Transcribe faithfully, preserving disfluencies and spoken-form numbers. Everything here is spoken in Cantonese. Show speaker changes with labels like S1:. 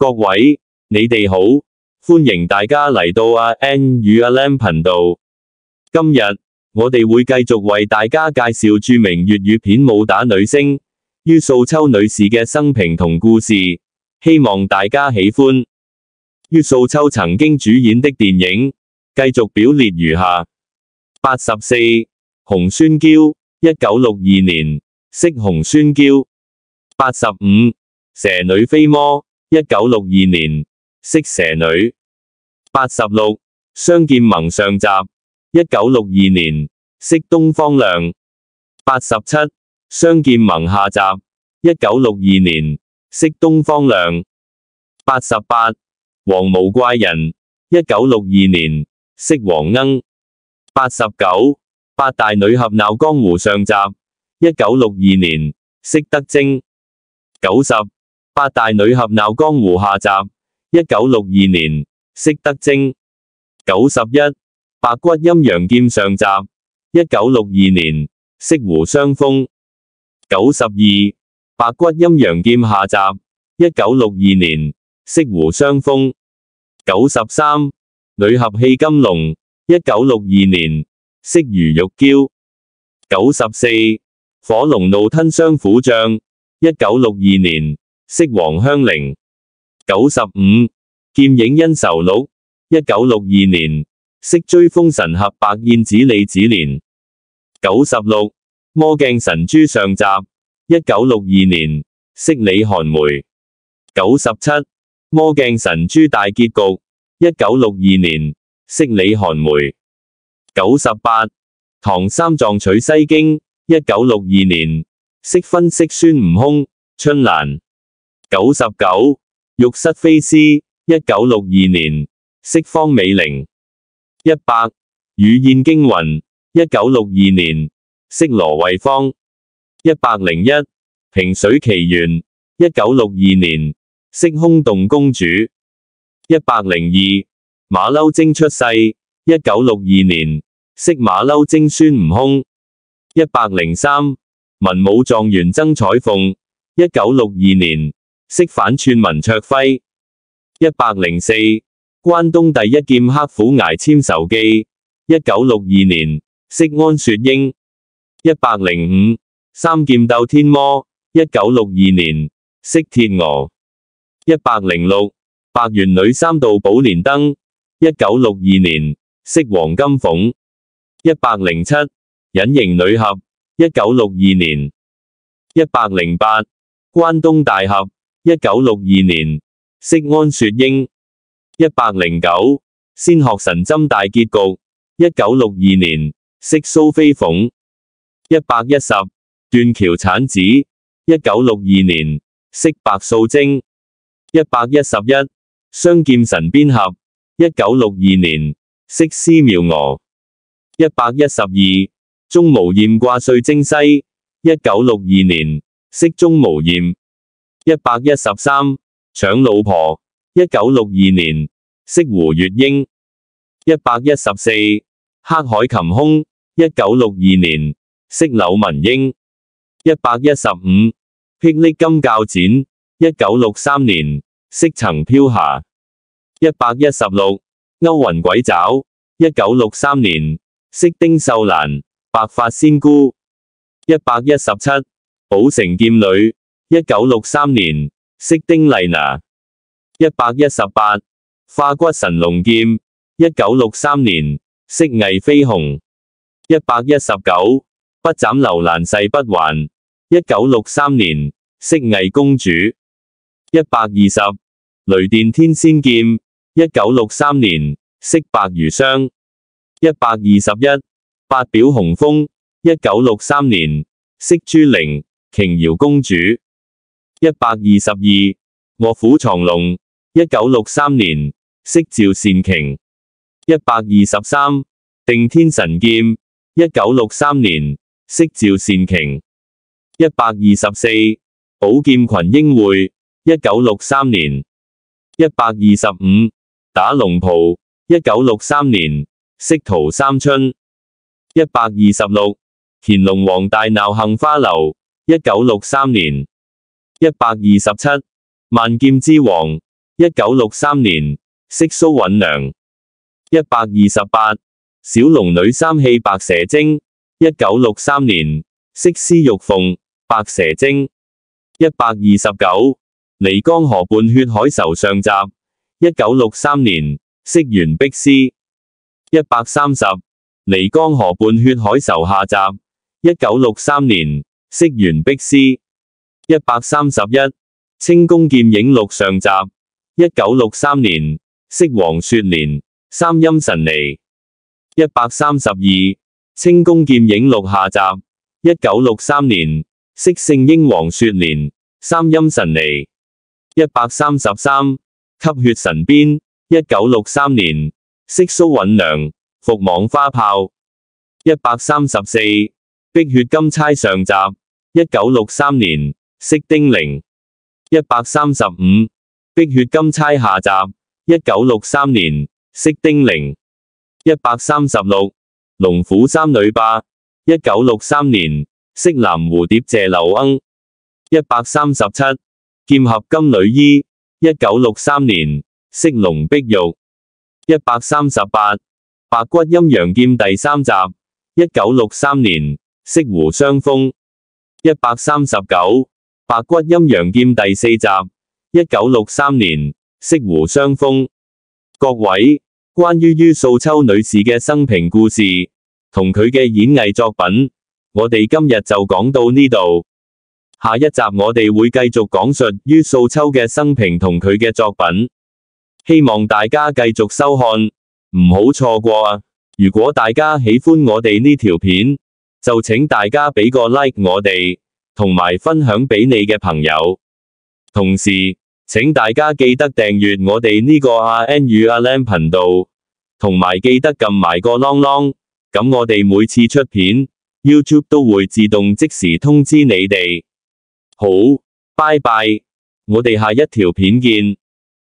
S1: 各位，你哋好，歡迎大家嚟到阿 N 與阿 Lam 頻道。今日我哋會繼續為大家介紹著名粵語片武打女星于素秋女士嘅生平同故事，希望大家喜歡。于素秋曾經主演的電影，繼續表列如下：八十四，紅酸嬌，一九六二年，飾紅酸嬌；八十五，蛇女飛魔，一九六二年，飾蛇女；八十六，雙劍盟上集，一九六二年，飾東方亮；八十七，雙劍盟下集，一九六二年，飾東方亮；八十八，黃毛怪人，一九六二年，飾黃鶯；八十九，八大女俠鬧江湖上集，一九六二年，飾德貞；九十，八大女俠鬧江湖下集，一九六二年，飾德貞；九十一，白骨陰陽劍上集，一九六二年，飾胡雙峰；九十二，白骨陰陽劍下集，一九六二年，飾胡雙峰；九十三，女俠戲金龍，一九六二年，飾余玉嬌；九十四，火龍怒吞雙虎將，一九六二年，飾黃香菱；九十五，劍影恩仇錄，一九六二年，飾追風神俠白燕子李子蓮；九十六，魔鏡神珠上集，一九六二年，飾李寒梅；九十七，魔鏡神珠大結局，一九六二年，飾李寒梅；九十八，唐三藏取西經，一九六二年，飾分飾孫悟空、春蘭；九十九，玉室飛獅，一九六二年，飾方美玲；一百，雨燕驚雲，一九六二年，飾羅惠芳；一百零一，萍水奇緣，一九六二年，飾空洞公主；一百零二，馬騮精出世，一九六二年，飾馬騮精孫悟空；一百零三，文武狀元曾彩鳳，一九六二年，飾反串文卓輝；一百零四，關東第一劍刻苦崖簽仇記，一九六二年，飾安雪英；一百零五，三劍鬥天魔，一九六二年，飾鐵娥；一百零六，白猿女三道寶蓮燈，一九六二年，飾黃金鳳；一百零七，隱形女俠，一九六二年；一百零八，關東大俠，一九六二年，飾安雪英；一百零九，仙鶴神針大結局，一九六二年，飾蘇飛鳳；一百一十，斷橋產子，一九六二年，飾白素貞；一百一十一，雙劍神鞭俠，一九六二年，飾施妙娥；一百一十二，鍾無艷掛帥征西，一九六二年，飾鍾無艷；一百一十三，搶老婆，一九六二年，飾胡月英；一百一十四，黑海擒凶，一九六二年，飾柳文英；一百一十五，霹靂金鉸剪，一九六三年，飾陳飄霞；一百一十六，勾魂鬼爪，一九六三年，飾丁秀蘭，白髮仙姑；一百一十七，寶城劍女，一九六三年，飾丁麗娜；一百一十八，化骨神龍劍，一九六三年，飾魏飛鴻；一百一十九，不斬樓蘭誓不還，一九六三年，飾魏公主；一百二十，雷電天仙劍，一九六三年，飾白如霜；一百二十一，八表紅楓，一九六三年，飾朱玲、瓊瑤公主；一百二十二，臥虎藏龍，一九六三年，飾趙善瓊；一百二十三，定天神劍，一九六三年，飾趙善瓊；一百二十四，寶劍群英會，一九六三年；一百二十五，打龍袍，一九六三年，飾陶三春；一百二十六，乾隆皇大鬧杏花樓，一九六三年；一百二十七，萬劍之王， 一九六三年，識蘇允娘。一百二十八，小龍女三戲白蛇精。一九六三年，識施玉鳳，白蛇精。一百二十九，漓江河畔血海愁上集。一九六三年，識袁碧詩。一百三十，漓江河畔血海愁下集。一九六三年，識袁碧詩。一百三十一，清宮劍影錄上集。一九六三年，識黃雪蓮，三陰神尼。一百三十二，清宮劍影錄下集。一九六三年，識聖嬰黃雪蓮，三陰神尼。一百三十三，吸血神鞭。一九六三年，識蘇允娘，伏網花炮。一百三十四，碧血金釵上集。一九六三年，識丁玲。一百三十五，碧血金釵下集。一九六三年，識丁玲。一百三十六，龍虎三女霸。一九六三年，識藍蝴蝶謝柳鶯。一百三十七，劍俠金女衣。一九六三年，識龍碧玉。一百三十八，白骨陰陽劍第三集。一九六三年，識胡湘風。一百三十九，白骨陰陽劍第四集。一九六三年，識胡湘風。各位，關於于素秋女士嘅生平故事同佢嘅演藝作品，我哋今日就講到呢度。下一集我哋會繼續講述于素秋嘅生平同佢嘅作品，希望大家繼續收看，唔好錯過啊！如果大家喜歡我哋呢條片，就請大家俾個 like 我哋，同埋分享俾你嘅朋友。同時，請大家記得訂閱我哋呢個阿 N 與阿 Lam 頻道，同埋記得撳埋個啷啷，咁我哋每次出片 ，YouTube 都會自動即時通知你哋。好，拜拜，我哋下一條片見。